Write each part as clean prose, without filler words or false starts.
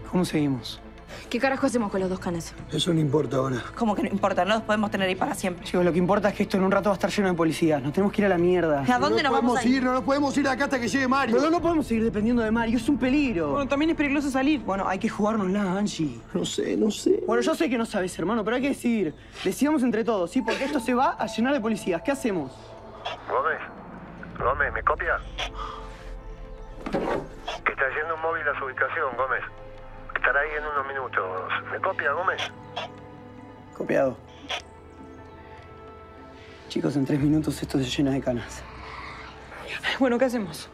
¿Cómo seguimos? ¿Qué carajo hacemos con los 2 canes? Eso no importa ahora. ¿Cómo que no importa? No los podemos tener ahí para siempre. Chicos, lo que importa es que esto en un rato va a estar lleno de policías. Nos tenemos que ir a la mierda. ¿A dónde nos vamos a ir? No nos podemos ir acá hasta que llegue Mario. Pero no podemos seguir dependiendo de Mario. Es un peligro. Bueno, también es peligroso salir. Bueno, hay que jugárnosla, Angie. No sé. Bueno, yo sé que no sabes, hermano, pero hay que decidir. Decidamos entre todos, ¿sí? Porque esto se va a llenar de policías. ¿Qué hacemos? Gómez, ¿me copia? Que está yendo un móvil a su ubicación, Gómez. Estará ahí en unos minutos. ¿Me copia, Gómez? Copiado. Chicos, en 3 minutos esto se llena de canas. Bueno, ¿qué hacemos?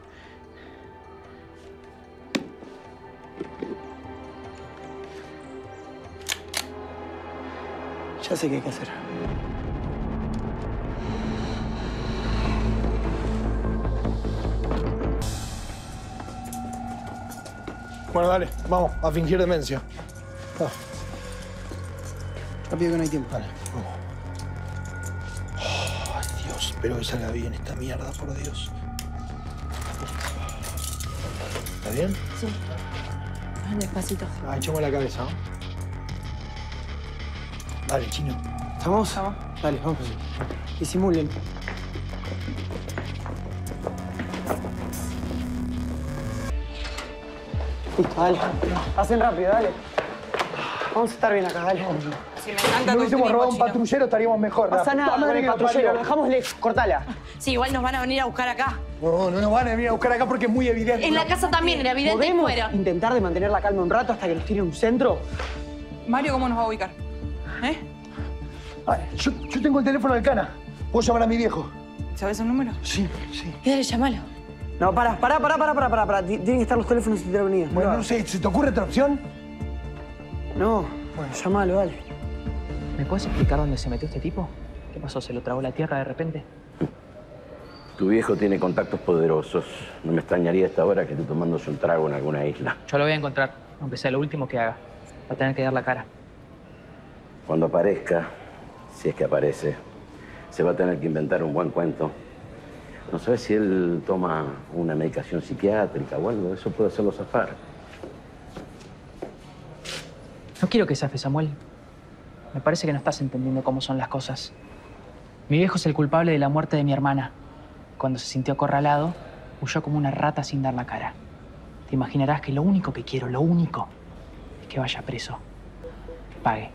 Ya sé qué hay que hacer. Bueno, dale, vamos a fingir demencia. Rápido que no hay tiempo. Dale, vamos. Ay, Dios, espero que salga bien esta mierda, por Dios. ¿Está bien? Sí. Despacito. Echamos la cabeza, ¿no? Dale, chino. ¿Estamos? Dale, vamos. Disimulen. Listo, dale. Hacen rápido, dale. Vamos a estar bien acá, dale. Si me encanta Si tu hubiésemos robado un chino. patrullero estaríamos mejor. No pasa La nada puta con madre el que lo patrullero. parió. Lo dejamos lejos. Cortala. Sí, igual nos van a venir a buscar acá. No nos van a venir a buscar acá porque es muy evidente. En la casa también era evidente y ¿Podemos fuera. intentar de mantener la calma un rato hasta que nos tiren un centro? Mario, ¿cómo nos va a ubicar? ¿Eh? Ay, yo tengo el teléfono del Cana. Puedo llamar a mi viejo. ¿Sabes el número? Sí. Y dale, llamalo. No, pará. Tienen que estar los teléfonos intervenidos. Bueno, no sé, ¿se te ocurre otra opción? No. Bueno, llámalo, dale. ¿Me puedes explicar dónde se metió este tipo? ¿Qué pasó? ¿Se lo tragó la tierra de repente? Tu viejo tiene contactos poderosos. No me extrañaría a esta hora que esté tomándose un trago en alguna isla. Yo lo voy a encontrar, aunque sea lo último que haga. Va a tener que dar la cara. Cuando aparezca, si es que aparece, se va a tener que inventar un buen cuento. No sabes si él toma una medicación psiquiátrica o algo. Eso puede hacerlo zafar. No quiero que zafe, Samuel. Me parece que no estás entendiendo cómo son las cosas. Mi viejo es el culpable de la muerte de mi hermana. Cuando se sintió acorralado, huyó como una rata sin dar la cara. Te imaginarás que lo único que quiero, lo único, es que vaya preso. Que pague.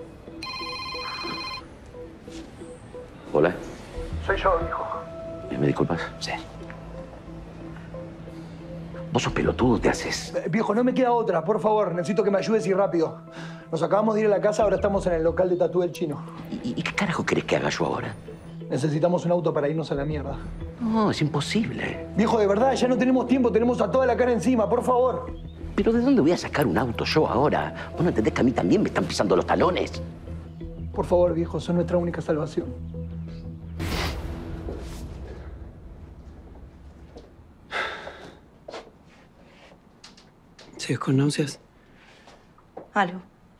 Hola. Soy yo, hijo. ¿Me disculpas? Sí. Vos sos pelotudo, te haces. Viejo, no me queda otra, por favor. Necesito que me ayudes y rápido. Nos acabamos de ir a la casa, ahora estamos en el local de tatú del chino. ¿Y qué carajo querés que haga yo ahora? Necesitamos un auto para irnos a la mierda. No, es imposible. Viejo, de verdad, ya no tenemos tiempo, tenemos a toda la cara encima, por favor. ¿Pero de dónde voy a sacar un auto yo ahora? ¿Vos no entendés que a mí también me están pisando los talones? Por favor, viejo, son nuestra única salvación. ¿Sigues con náuseas? Algo.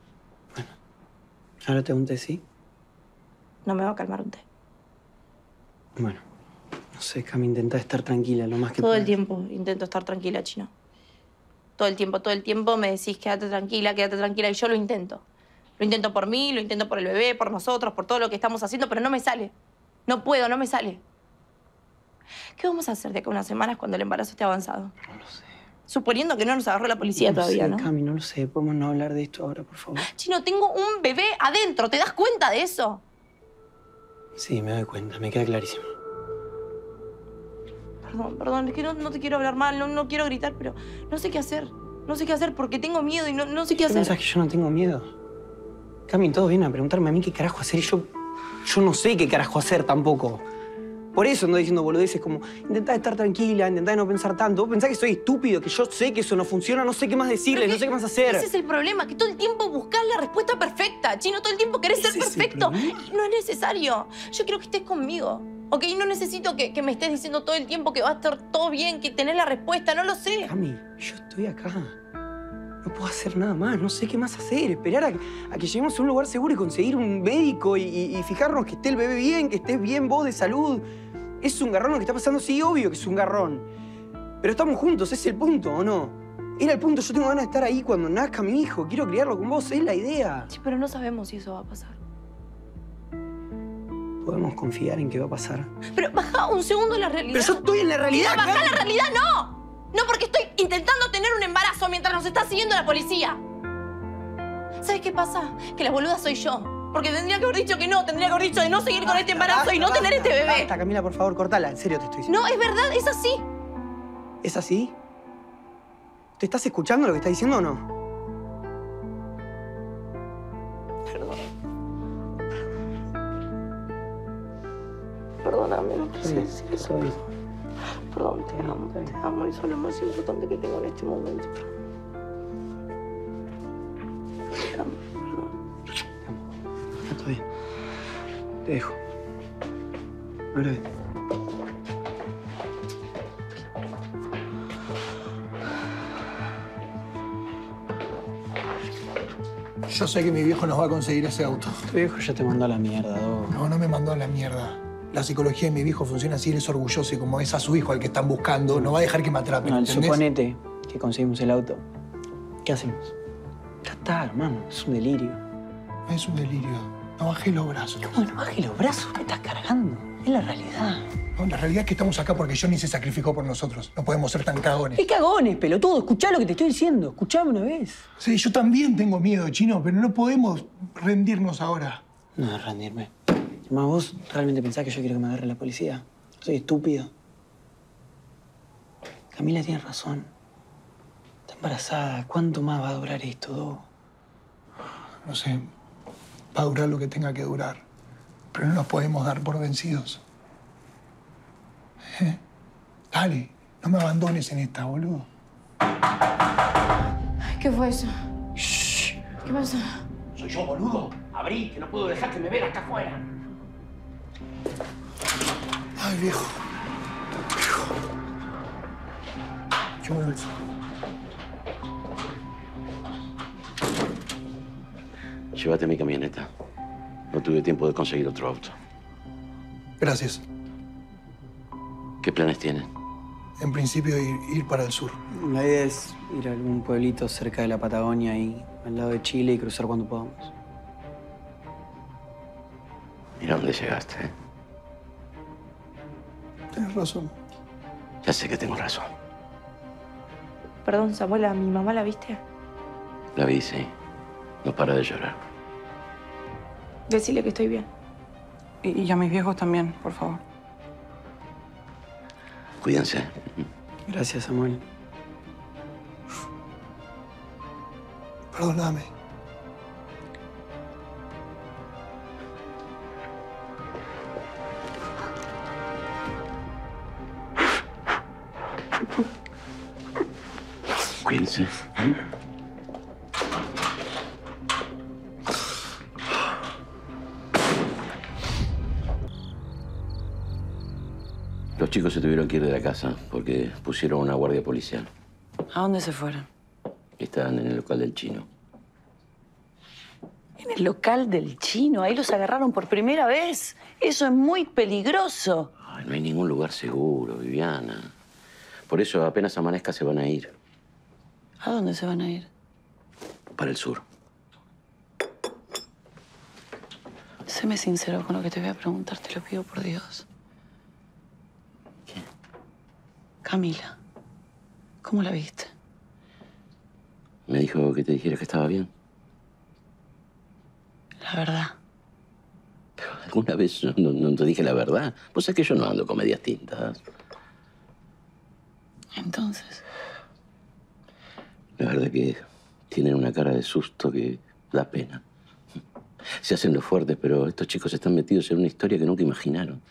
Ahora te un té, ¿sí? No me va a calmar un té. Bueno, no sé, Cami, intenta estar tranquila lo más que Todo el puedas. tiempo intento estar tranquila, Chino. Todo el tiempo me decís quédate tranquila, y yo lo intento. Lo intento por mí, lo intento por el bebé, por nosotros, por todo lo que estamos haciendo, pero no me sale. No puedo, no me sale. ¿Qué vamos a hacer de acá a unas semanas cuando el embarazo esté avanzado? No lo sé. Suponiendo que no nos agarró la policía todavía, ¿no? Cami, no lo sé. Podemos no hablar de esto ahora, por favor. Chino, tengo un bebé adentro. ¿Te das cuenta de eso? Sí, me doy cuenta. Me queda clarísimo. Perdón. Es que no te quiero hablar mal, no quiero gritar, pero no sé qué hacer. No sé qué hacer porque tengo miedo y no sé qué ¿Qué hacer. pensás que yo no tengo miedo? Cami, todos vienen a preguntarme a mí qué carajo hacer y yo no sé qué carajo hacer tampoco. Por eso ando diciendo boludeces como intentá estar tranquila, intentá no pensar tanto. ¿Vos pensás que soy estúpido, que yo sé que eso no funciona? No sé qué más decirles, no sé qué más hacer. Ese es el problema, que todo el tiempo buscás la respuesta perfecta. Chino, todo el tiempo querés ser ¿Ese es el perfecto. problema? Y no es necesario. Yo quiero que estés conmigo. ¿Ok? No necesito que me estés diciendo todo el tiempo que va a estar todo bien, que tenés la respuesta. No lo sé. Cami, yo estoy acá. No puedo hacer nada más, no sé qué más hacer. Esperar a que lleguemos a un lugar seguro y conseguir un médico y fijarnos que esté el bebé bien, que estés bien vos de salud. ¿Es un garrón lo que está pasando? Sí, obvio que es un garrón. Pero estamos juntos, ese es el punto, ¿o no? Era el punto. Yo tengo ganas de estar ahí cuando nazca mi hijo. Quiero criarlo con vos. Es la idea. Sí, pero no sabemos si eso va a pasar. Podemos confiar en que va a pasar. Pero baja un segundo la realidad. Pero yo estoy en la realidad. ¡Baja Cami. la realidad, no! No, porque estoy intentando tener un embarazo mientras nos está siguiendo la policía. ¿Sabes qué pasa? Que la boluda soy yo. Porque tendría que haber dicho que no. Tendría que haber dicho de no seguir con este embarazo y no tener este bebé. Basta, Camila, por favor, cortala. En serio te estoy diciendo. No, es verdad, es así. ¿Es así? ¿Te estás escuchando lo que está diciendo o no? Perdóname, no sé Sí, si eso es. Perdón, te amo y eso es lo más importante que tengo en este momento. Te amo, perdón. Está bien. Te dejo. Ahora bien. Yo sé que mi viejo nos va a conseguir ese auto. Tu viejo ya te mandó a la mierda, Dogo. No, no me mandó a la mierda. La psicología de mi viejo funciona así, él es orgulloso y como es a su hijo al que están buscando, no va a dejar que me atrapen, No, ¿entendés? suponete que conseguimos el auto. ¿Qué hacemos? Ya está, hermano. Es un delirio. Es un delirio. No bajé los brazos. ¿Cómo no bajes los brazos? ¿Qué estás cargando? Es la realidad. No, la realidad es que estamos acá porque Johnny se sacrificó por nosotros. No podemos ser tan cagones. ¡Qué cagones, pelotudo! Escuchá lo que te estoy diciendo. Escuchame una vez. Sí, yo también tengo miedo, Chino, pero no podemos rendirnos ahora. No, rendirme. Además, ¿vos realmente pensás que yo quiero que me agarre la policía? Soy estúpido. Camila tiene razón. Está embarazada. ¿Cuánto más va a durar esto, Dogo? No sé, va a durar lo que tenga que durar. Pero no nos podemos dar por vencidos. Dale, no me abandones en esta, boludo. ¿Qué fue eso? Shh. ¿Qué pasó? Soy yo, boludo. Abrí, que no puedo dejar que me vean acá afuera. Ay, viejo. Qué bueno eso. Llévate mi camioneta. No tuve tiempo de conseguir otro auto. Gracias. ¿Qué planes tienen? En principio, ir para el sur. La idea es ir a algún pueblito cerca de la Patagonia, ahí al lado de Chile, y cruzar cuando podamos. Mira dónde llegaste, ¿eh? Tienes razón. Ya sé que tengo razón. Perdón, Samuel, ¿a mi mamá la viste? La vi, sí. No para de llorar. Decile que estoy bien. Y a mis viejos también, por favor. Cuídense. Gracias, Samuel. Perdóname. Cuídense. Los chicos se tuvieron que ir de la casa porque pusieron una guardia policial. ¿A dónde se fueron? Están en el local del chino. En el local del chino, ahí los agarraron por primera vez. Eso es muy peligroso. Ay, no hay ningún lugar seguro, Viviana. Por eso apenas amanezca se van a ir. ¿A dónde se van a ir? Para el sur. Séme sincero con lo que te voy a preguntar, te lo pido por Dios. ¿Qué? Camila, ¿cómo la viste? Me dijo que te dijera que estaba bien. La verdad. Pero alguna vez no te dije la verdad. Vos sabés que yo no ando con medias tintas. Entonces, La verdad que tienen una cara de susto que da pena. Se hacen los fuertes, pero estos chicos están metidos en una historia que nunca imaginaron.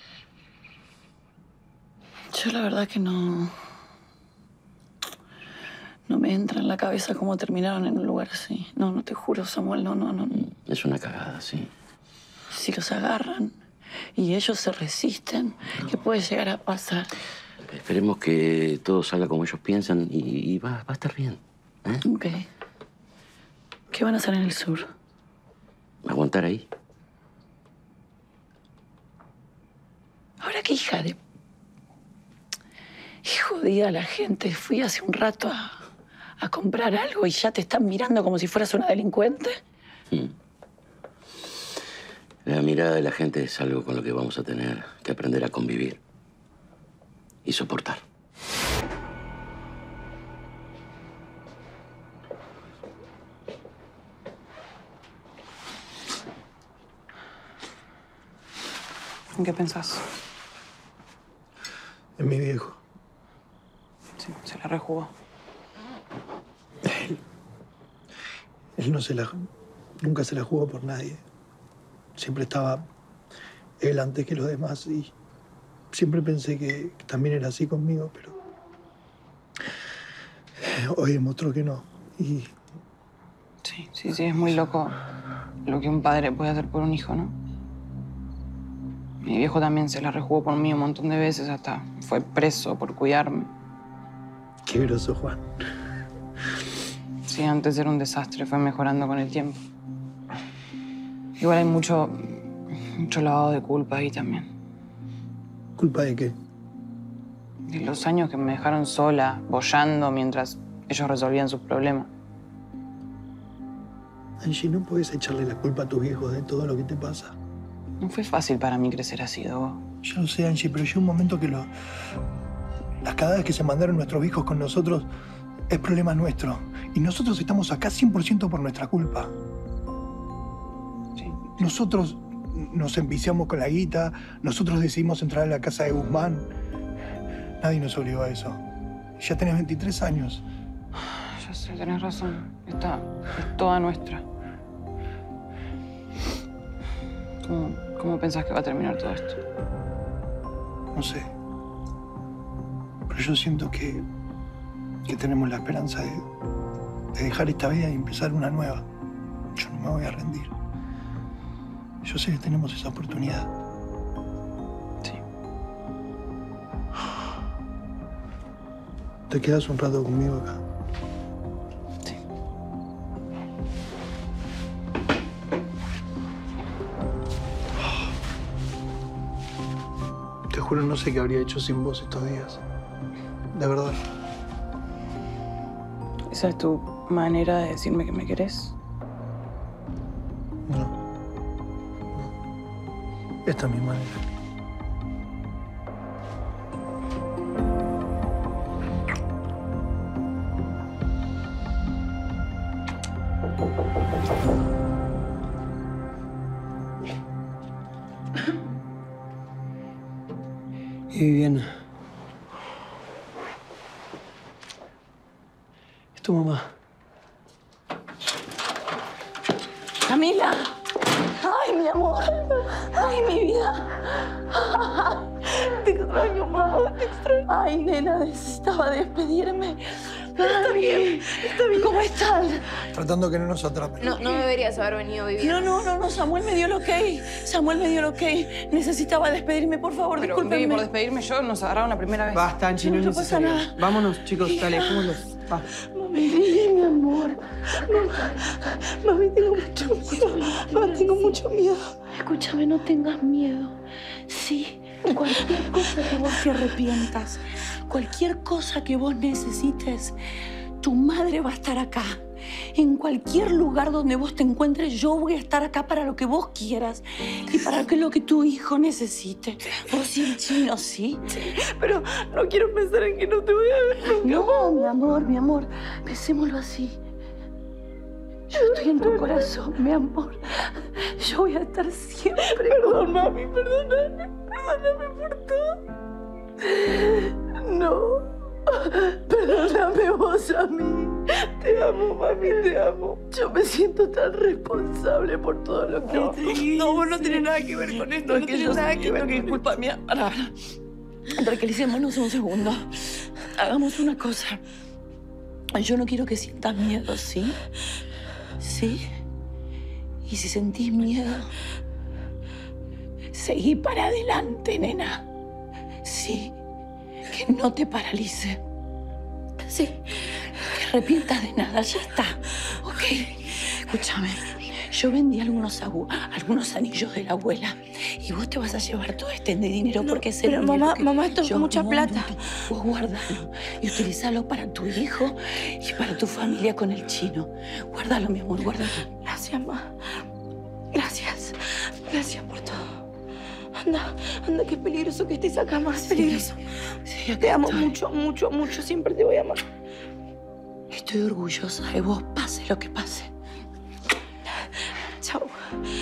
yo la verdad que no me entra en la cabeza cómo terminaron en un lugar así. No te juro, Samuel, no. Es una cagada, sí. Si los agarran y ellos se resisten, ¿qué puede llegar a pasar? Esperemos que todo salga como ellos piensan y va a estar bien. ¿Eh? Ok. ¿Qué van a hacer en el sur? Aguantar ahí. Ahora qué hija de... Qué jodida la gente. Fui hace un rato a comprar algo y ya te están mirando como si fueras una delincuente? La mirada de la gente es algo con lo que vamos a tener que aprender a convivir y soportar. ¿En qué pensás? En mi viejo. Sí, se la rejugó. Él nunca se la jugó por nadie. Siempre estaba él antes que los demás y siempre pensé que también era así conmigo, pero hoy demostró que no. Y Sí, es muy loco lo que un padre puede hacer por un hijo, ¿no? Mi viejo también se la rejugó por mí un montón de veces, hasta fue preso por cuidarme. qué groso, Juan. Sí, antes era un desastre, fue mejorando con el tiempo. Igual hay mucho lavado de culpa ahí también. ¿Culpa de qué? De los años que me dejaron sola, boyando mientras ellos resolvían sus problemas. Angie, no puedes echarle la culpa a tus viejos de todo lo que te pasa. No fue fácil para mí crecer así, Dogo. Yo lo sé, Angie, pero llegó un momento que las cagadas que se mandaron nuestros viejos con nosotros es problema nuestro. Y nosotros estamos acá 100% por nuestra culpa. Sí. Nosotros nos enviciamos con la guita, nosotros decidimos entrar a la casa de Guzmán. Nadie nos obligó a eso. Ya tenés 23 años. Ya sé, tenés razón. Esta es toda nuestra. ¿Cómo pensás que va a terminar todo esto? No sé. Pero yo siento que tenemos la esperanza de dejar esta vida y empezar una nueva. Yo no me voy a rendir. Yo sé que tenemos esa oportunidad. Sí. ¿Te quedas un rato conmigo acá? Sí. Te juro, no sé qué habría hecho sin vos estos días. De verdad. ¿Esa es tu manera de decirme que me querés? No. Esta es mi manera. Y Viviana. Es tu mamá. ¡Camila! ¡Ay, mi amor! ¡Ay, mi vida! Te extraño, mamá, te extraño. Ay, nena, necesitaba despedirme. Está bien. ¿Cómo están? Tratando que no nos atrapen. No deberías haber venido, Viviana. No, Samuel me dio el ok. Samuel me dio el ok. Necesitaba despedirme, por favor, Pero, discúlpenme. Vivi, por despedirme yo, nos agarraron la primera vez. Basta, Angie, no es No pasa necesario. nada. Vámonos, chicos, dale, dejémoslo. Va. Mami, mi amor. Mami, tengo mucho miedo. Mami, tengo mucho miedo. Escúchame, no tengas miedo. Sí, cualquier cosa que vos te arrepientas, cualquier cosa que vos necesites, tu madre va a estar acá. En cualquier lugar donde vos te encuentres, yo voy a estar acá para lo que vos quieras y para lo que tu hijo necesite. Vos y el chino, ¿sí? Pero no quiero pensar en que no te voy a ver nunca. No, mi amor, pensémoslo así. Yo estoy en tu corazón, mi amor. Yo voy a estar siempre. Perdón, mami, perdóname. Perdóname por todo. No. Perdóname vos a mí. Te amo, mami, te amo. Yo me siento tan responsable por todo lo que te hice. No, vos no tenés nada que ver con esto. No tenés nada que ver con esto. Disculpa, mía. Para. Tranquilicémonos un segundo. Hagamos una cosa. Yo no quiero que sientas miedo, ¿sí? ¿Sí? Y si sentís miedo, seguí para adelante, nena. Sí. Que no te paralice. Sí. No te arrepientas de nada, ya está. ¿Ok? Escúchame. Yo vendí algunos anillos de la abuela Y vos te vas a llevar todo este dinero porque es el pero único mamá, esto es mucha plata. Vos guardalo y utilizalo para tu hijo y para tu familia con el chino. Guárdalo, mi amor, guárdalo. Gracias, ma. Gracias. Gracias por todo. Anda, qué peligroso que estés acá, ma. Es peligroso. Sí, te amo mucho, mucho, mucho. Siempre te voy a amar. Estoy orgullosa de vos, pase lo que pase. Chao.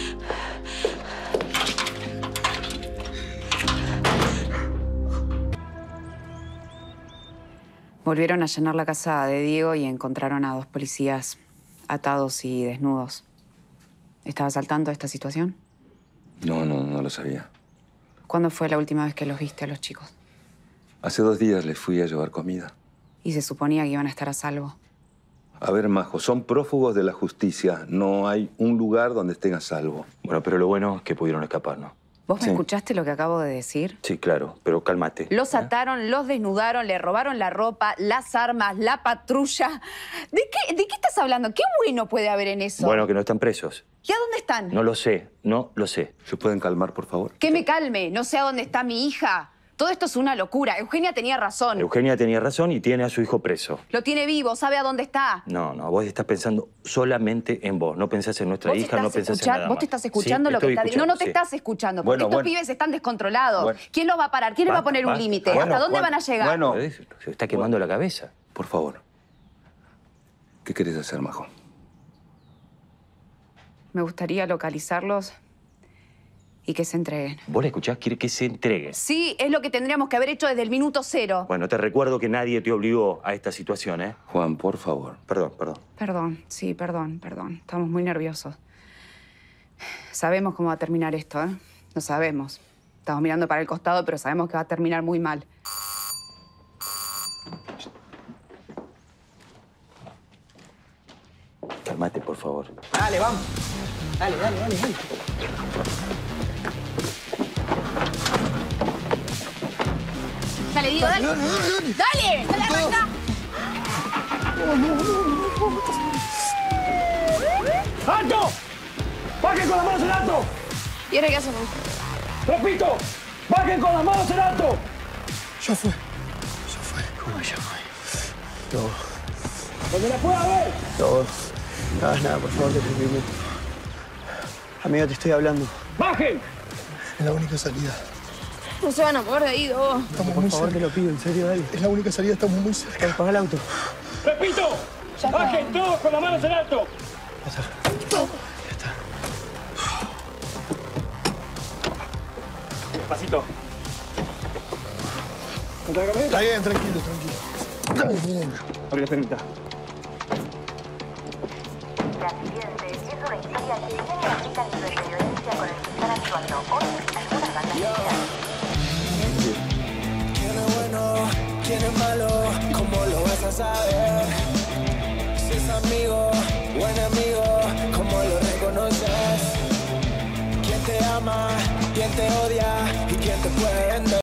Volvieron a llenar la casa de Diego y encontraron a 2 policías atados y desnudos. ¿Estabas al tanto de esta situación? No lo sabía. ¿Cuándo fue la última vez que los viste a los chicos? Hace 2 días les fui a llevar comida. Y se suponía que iban a estar a salvo. A ver, Majo, son prófugos de la justicia. No hay un lugar donde estén a salvo. Bueno, pero lo bueno es que pudieron escapar, ¿no? ¿Vos me escuchaste lo que acabo de decir? Sí, claro, pero cálmate. Los ataron, los desnudaron, le robaron la ropa, las armas, la patrulla. ¿De qué estás hablando? ¿Qué bueno puede haber en eso? Bueno, que no están presos. ¿Y a dónde están? No lo sé, no lo sé. ¿Se pueden calmar, por favor? Que me calme, no sé a dónde está mi hija. Todo esto es una locura. Eugenia tenía razón. Eugenia tenía razón y tiene a su hijo preso. Lo tiene vivo, sabe a dónde está. No, vos estás pensando solamente en vos. No pensás en nuestra hija, no pensás en nada más. ¿Vos te estás escuchando Sí, lo que está diciendo? No te sí. estás escuchando, porque estos pibes están descontrolados. Bueno. ¿Quién los va a parar? ¿Quién les va a poner un límite? ¿Hasta dónde van a llegar? Bueno. Se está quemando la cabeza. Por favor. ¿Qué querés hacer, Majo? Me gustaría localizarlos y que se entreguen. ¿Vos la escuchás? Quiere que se entreguen. Sí, es lo que tendríamos que haber hecho desde el minuto 0. Bueno, te recuerdo que nadie te obligó a esta situación, ¿eh? Juan, por favor. Perdón. Perdón, sí, perdón. Estamos muy nerviosos. Sabemos cómo va a terminar esto, ¿eh? Lo sabemos. Estamos mirando para el costado, pero sabemos que va a terminar muy mal. Cálmate, por favor. Dale, vamos. Dale. Dale, Diego, dale. ¡Dale! ¡Dale, arranca! ¡Alto! ¡Bajen con las manos en alto! ¿Y ahora qué hacemos? ¡Repito! ¡Bajen con las manos en alto! Ya fue. ¿Cómo me llamo? No. ¡Donde la pueda ver! No hagas nada, por favor, te pido. Amigo, te estoy hablando. ¡Bajen! Es la única salida. No se van a mover de ahí, dos. Estamos Por muy favor, cerca. te lo pido, en serio, dale. Es la única salida, estamos muy cerca. Apaga el auto. ¡Repito! ¡Bajen todos con las manos en alto! Ya está. Despacito. ¿Contra la camioneta? Está bien, tranquilo. Estamos bien. Abre la permita. La siguiente es una historia que tiene aplica en nivel de violencia con el que están actuando hoy algunas bandas criminales. ¿Quién es bueno? ¿Quién es malo? ¿Cómo lo vas a saber? Si es amigo o enemigo,